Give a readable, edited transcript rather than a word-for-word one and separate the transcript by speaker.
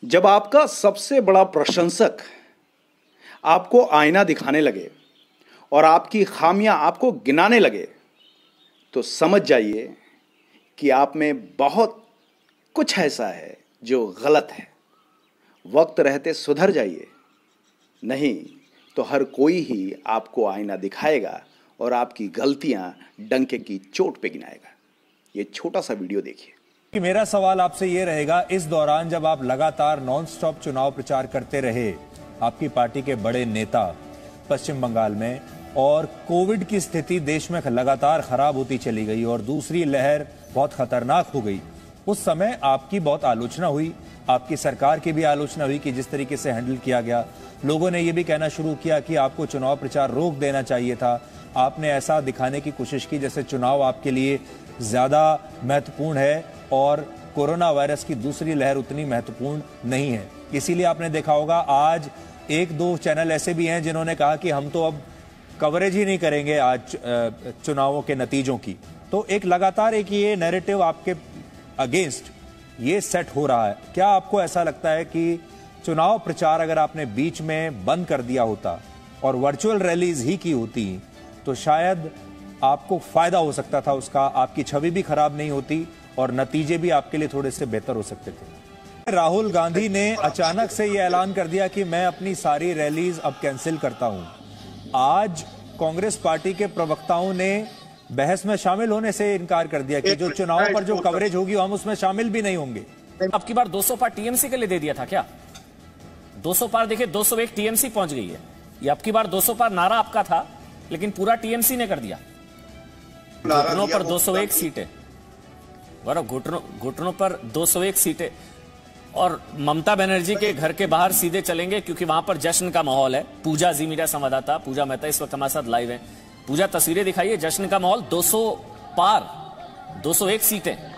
Speaker 1: जब आपका सबसे बड़ा प्रशंसक आपको आईना दिखाने लगे और आपकी खामियां आपको गिनाने लगे तो समझ जाइए कि आप में बहुत कुछ ऐसा है जो गलत है। वक्त रहते सुधर जाइए, नहीं तो हर कोई ही आपको आईना दिखाएगा और आपकी गलतियां डंके की चोट पे गिनाएगा। ये छोटा सा वीडियो देखिए।
Speaker 2: कि मेरा सवाल आपसे ये रहेगा, इस दौरान जब आप लगातार नॉन स्टॉप चुनाव प्रचार करते रहे, आपकी पार्टी के बड़े नेता पश्चिम बंगाल में, और कोविड की स्थिति देश में लगातार खराब होती चली गई और दूसरी लहर बहुत खतरनाक हो गई, उस समय आपकी बहुत आलोचना हुई, आपकी सरकार की भी आलोचना हुई कि जिस तरीके से हैंडल किया गया। लोगों ने यह भी कहना शुरू किया कि आपको चुनाव प्रचार रोक देना चाहिए था। आपने ऐसा दिखाने की कोशिश की जैसे चुनाव आपके लिए ज्यादा महत्वपूर्ण है और कोरोना वायरस की दूसरी लहर उतनी महत्वपूर्ण नहीं है। इसीलिए आपने देखा होगा आज एक दो चैनल ऐसे भी हैं जिन्होंने कहा कि हम तो अब कवरेज ही नहीं करेंगे आज चुनावों के नतीजों की। तो एक लगातार एक ये नैरेटिव आपके अगेंस्ट ये सेट हो रहा है। क्या आपको ऐसा लगता है कि चुनाव प्रचार अगर आपने बीच में बंद कर दिया होता और वर्चुअल रैलीज ही की होती तो शायद आपको फायदा हो सकता था उसका, आपकी छवि भी खराब नहीं होती और नतीजे भी आपके लिए थोड़े से बेहतर हो सकते थे? राहुल गांधी ने अचानक से यह ऐलान कर दिया कि मैं अपनी सारी रैलीज अब कैंसिल करता हूं। आज कांग्रेस पार्टी के प्रवक्ताओं ने बहस में शामिल होने से इनकार कर दिया कि जो चुनाव पर जो कवरेज होगी हम उसमें शामिल भी नहीं होंगे।
Speaker 3: अब की बार 200 पार टीएमसी के लिए दे दिया था क्या? 200 पार देखिए 201 टीएमसी पहुंच गई है। ये अब की बार 200 पार नारा आपका था लेकिन पूरा टीएमसी ने कर दिया। घुटनों पर 201 सीटें, घुटनों पर 201 सीटें, और ममता बनर्जी के घर के बाहर सीधे चलेंगे क्योंकि वहां पर जश्न का माहौल है। पूजा जी मीडिया संवाददाता पूजा मेहता इस वक्त हमारे साथ लाइव है। पूजा, तस्वीरें दिखाइए, जश्न का माहौल। 200 पार, 201 सीटें।